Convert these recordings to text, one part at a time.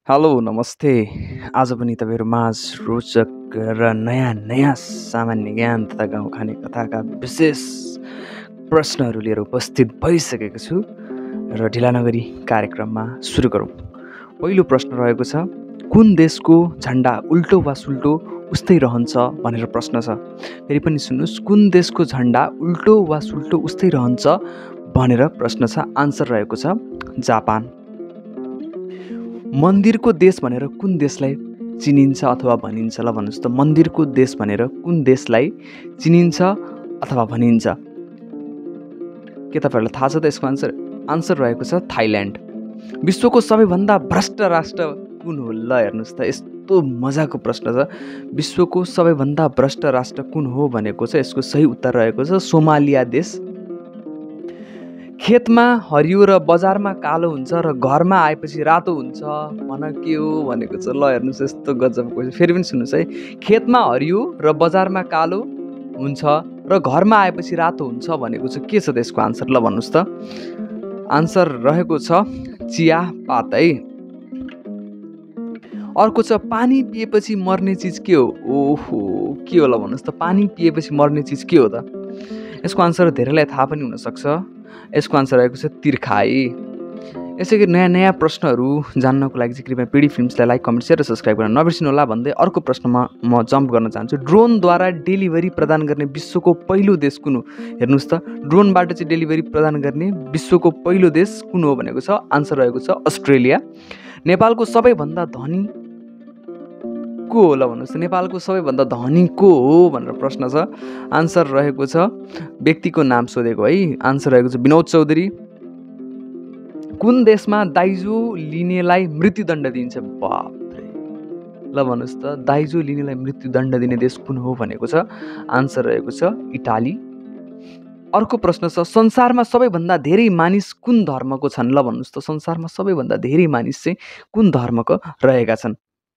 Hello नमस्ते। आज पनि तपाईँहरू माझ रोचक र नयाँ सामान्य ज्ञान तथा गाउँखाने कथाका विशेष प्रश्नहरू लिएर उपस्थित भइसकेको छु र ढिला नगरी कार्यक्रममा सुरु गरौँ। पहिलो प्रश्न रहेको छ, कुन देशको झन्डा उल्टो वा सुल्टो उस्तै रहन्छ भनेर प्रश्न छ। फेरि पनि सुन्नुहोस्, कुन देशको झन्डा उल्टो वा सुल्टो उस्तै रहन्छ भनेर प्रश्न छ। आन्सर रहेको छ जापान। मन्दिरको देश भनेर कुन देशलाई चिनिन्छ अथवा भनिन्छ? ल भन्नुहोस् त, मन्दिरको देश भनेर कुन देशलाई चिनिन्छ अथवा भनिन्छ? के तपाईँहरूलाई थाहा छ त यसको आन्सर रहेको छ थाइल्यान्ड। विश्वको सबैभन्दा भ्रष्ट राष्ट्र कुन हो? ल हेर्नुहोस् त, यस्तो मजाको प्रश्न छ। विश्वको सबैभन्दा भ्रष्ट राष्ट्र कुन हो भनेको छ, यसको सही उत्तर रहेको छ सोमालिया देश। खेतमा हरियो र बजारमा कालो हुन्छ र घरमा आएपछि रातो हुन्छ, भन के हो भनेको छ। ल हेर्नुहोस्, यस्तो गजबको। फेरि पनि सुन्नुहोस् है, खेतमा हरियो र बजारमा कालो हुन्छ र घरमा आएपछि रातो हुन्छ भनेको छ। के छ त्यसको आन्सर? ल भन्नुहोस् त। आन्सर रहेको छ चिया पात है। अर्को छ, पानी पिएपछि मर्ने चिज के हो? ओहो, के हो? ल भन्नुहोस् त, पानी पिएपछि मर्ने चिज के हो त? यसको आन्सर धेरैलाई थाहा पनि हुनसक्छ। यसको आन्सर रहेको छ तिर्खाई। यसै गरी नयाँ प्रश्नहरू जान्नको लागि चाहिँ कृपया पिडी फिल्म्सलाई लाइक, कमेन्ट, सेयर र सब्सक्राइब गर्न नबिर्सिनु होला भन्दै अर्को प्रश्नमा म जम्प गर्न चाहन्छु। ड्रोनद्वारा डेलिभरी प्रदान गर्ने विश्वको पहिलो देश कुन हो? हेर्नुहोस् त, ड्रोनबाट चाहिँ डेलिभरी प्रदान गर्ने विश्वको पहिलो देश कुन हो भनेको छ। आन्सर रहेको छ अस्ट्रेलिया। नेपालको सबैभन्दा धनी को हो? ल भन्नुहोस् त, नेपालको सबैभन्दा धनी को हो भनेर प्रश्न छ। आन्सर रहेको छ, व्यक्तिको नाम सोधेको है। आन्सर रहेको छ विनोद चौधरी। कुन देशमा दाइजो लिनेलाई मृत्युदण्ड दिन्छ? बापरे, ल भन्नुहोस् त, दाइजो लिनेलाई मृत्युदण्ड दिने देश कुन हो भनेको छ। आन्सर रहेको छ इटाली। अर्को प्रश्न छ, संसारमा सबैभन्दा धेरै मानिस कुन धर्मको छन्? ल भन्नुहोस् त, संसारमा सबैभन्दा धेरै मानिस चाहिँ कुन धर्मको रहेका छन्?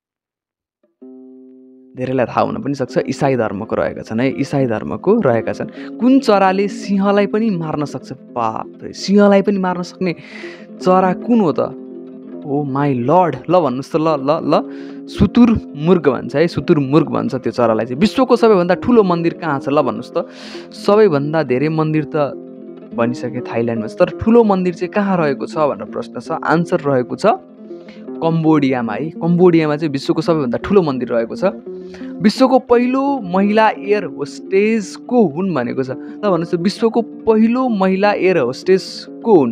धेरैलाई थाहा हुन पनि सक्छ, इसाई धर्मको रहेका छन् है। इसाई धर्मको रहेका छन्। कुन चराले सिंहलाई पनि मार्न सक्छ? बापरे, सिंहलाई पनि मार्न सक्ने चरा कुन हो त? ओ माई लर्ड, ल भन्नुहोस् त। ल सुतुरमुर्ग भन्छ है, सुतुरमुर्ग भन्छ त्यो चरालाई चाहिँ। विश्वको सबैभन्दा ठुलो मन्दिर कहाँ छ? ल भन्नुहोस् त। सबैभन्दा धेरै मन्दिर त भनिसके थाइल्यान्डमा छ, तर ठुलो मन्दिर चाहिँ कहाँ रहेको छ भनेर प्रश्न छ। आन्सर रहेको छ कम्बोडियामा है। कम्बोडियामा चाहिँ विश्वको सबैभन्दा ठुलो मन्दिर रहेको छ। विश्वको पहिलो महिला एयर होस्टेज को हुन् भनेको छ। ल भन्नुहोस् त, विश्वको पहिलो महिला एयर होस्टेज को हुन्?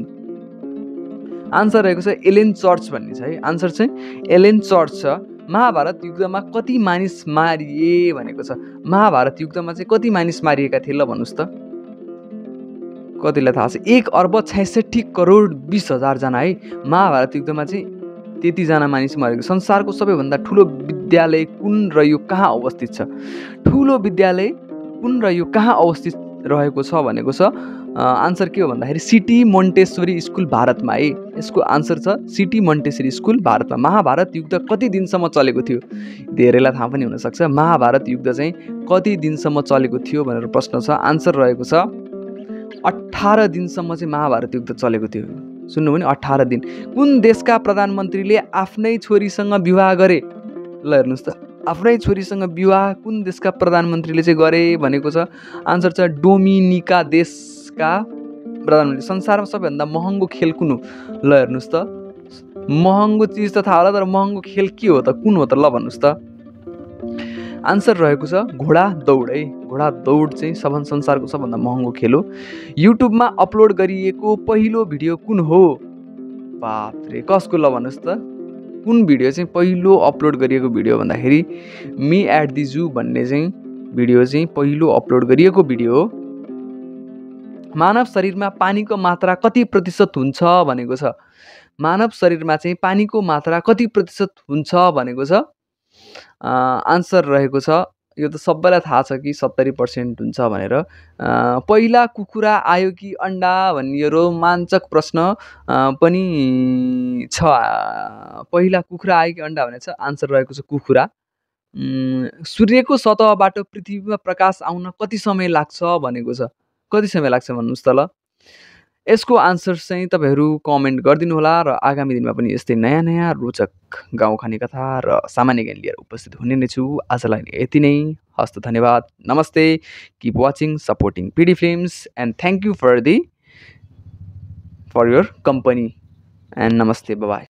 आन्सर रहेको छ एलेन चर्च भन्ने छ है। आन्सर चाहिँ एलेन चर्च छ। महाभारत युद्धमा कति मानिस मारिए भनेको छ। महाभारत युद्धमा चाहिँ कति मानिस मारिएका थिए? ल भन्नुहोस् त, कतिलाई थाहा छ? 1,66,20,000 जना है। महाभारत युद्धमा चाहिँ त्यतिजना मानिस मरेको। संसारको सबैभन्दा ठुलो विद्यालय कुन र यो कहाँ अवस्थित छ? ठुलो विद्यालय कुन र यो कहाँ अवस्थित रहेको छ भनेको छ। आन्सर के हो भन्दाखेरि सिटी मोन्टेसरी स्कुल भारतमा है। यसको आन्सर छ सिटी मोन्टेसरी स्कुल भारतमा। महाभारत युद्ध कति दिनसम्म चलेको थियो? धेरैलाई थाहा पनि हुनसक्छ, महाभारत युद्ध चाहिँ कति दिनसम्म चलेको थियो भनेर प्रश्न छ। आन्सर रहेको छ 18 दिनसम्म चाहिँ महाभारत युद्ध चलेको थियो। सुन्नु भने 18 दिन। कुन देशका प्रधानमन्त्रीले आफ्नै छोरीसँग विवाह गरे? ल हेर्नुहोस् त, आफ्नै छोरीसँग विवाह कुन देशका प्रधानमन्त्रीले चाहिँ गरे भनेको छ। आन्सर छ डोमिनिका देशका प्रधानमन्त्री। संसारमा सबैभन्दा महँगो खेल कुन हो? ल हेर्नुहोस् त, महँगो चिज त थाहा होला, तर महँगो खेल के हो त? कुन हो त? ल भन्नुहोस् त। आन्सर रहेको छ घोडा दौड है। घोडा दौड चाहिँ संसारको सबभन्दा महँगो खेल हो। युट्युबमा अपलोड गरिएको पहिलो भिडियो कुन हो? बापरे, कसको? ल भन्नुहोस् त, कुन भिडियो चाहिँ पहिलो अपलोड गरिएको भिडियो भन्दाखेरि मी एट द जू भन्ने चाहिँ भिडियो चाहिँ पहिलो अपलोड गरिएको भिडियो हो। मानव शरीरमा पानीको मात्रा कति प्रतिशत हुन्छ भनेको छ। मानव शरीरमा चाहिँ पानीको मात्रा कति प्रतिशत हुन्छ भनेको छ। आन्सर रहेको छ, यो त सबैलाई थाहा छ कि 70% हुन्छ भनेर। पहिला कुखुरा आयो कि अन्डा भन्ने यो रोमाञ्चक प्रश्न पनि छ। पहिला कुखुरा आयो कि अन्डा भनेको छ। आन्सर रहेको छ कुखुरा। सूर्यको सतहबाट पृथ्वीमा प्रकाश आउन कति समय लाग्छ भनेको छ। कति समय लाग्छ भन्नुहोस् त ल। यसको आन्सर्स चाहिँ तपाईँहरू कमेन्ट गरिदिनु होला र आगामी दिनमा पनि यस्तै नयाँ नयाँ रोचक गाउँखाने कथा र सामान्य ज्ञान लिएर उपस्थित हुने नै छु। आजलाई यति नै। हस्त धन्यवाद। नमस्ते। Keep watching, supporting PD films and thank you for your company and नमस्ते। बाई।